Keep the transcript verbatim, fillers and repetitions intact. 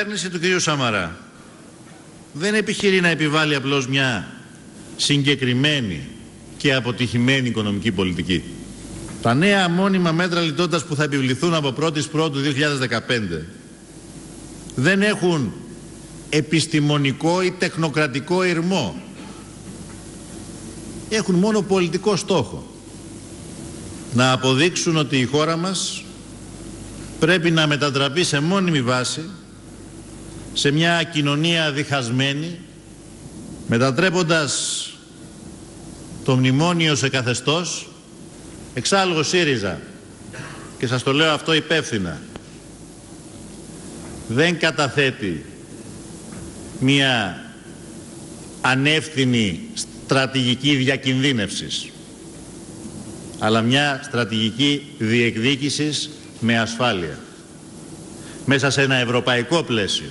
κυβέρνηση του κυρίου Σαμαρά δεν επιχειρεί να επιβάλλει απλώς μια συγκεκριμένη και αποτυχημένη οικονομική πολιτική. Τα νέα μόνιμα μέτρα λιτότητας που θα επιβληθούν από πρώτη Πρώτου δύο χιλιάδες δεκαπέντε δεν έχουν επιστημονικό ή τεχνοκρατικό ηρμό. Έχουν μόνο πολιτικό στόχο. Να αποδείξουν ότι η χώρα μας πρέπει να μετατραπεί σε μόνιμη βάση σε μια κοινωνία διχασμένη, μετατρέποντας το μνημόνιο σε καθεστώς. Εξάλλου ο ΣΥΡΙΖΑ, και σας το λέω αυτό υπεύθυνα, δεν καταθέτει μια ανεύθυνη στρατηγική διακινδύνευσης, αλλά μια στρατηγική διεκδίκησης με ασφάλεια, μέσα σε ένα ευρωπαϊκό πλαίσιο,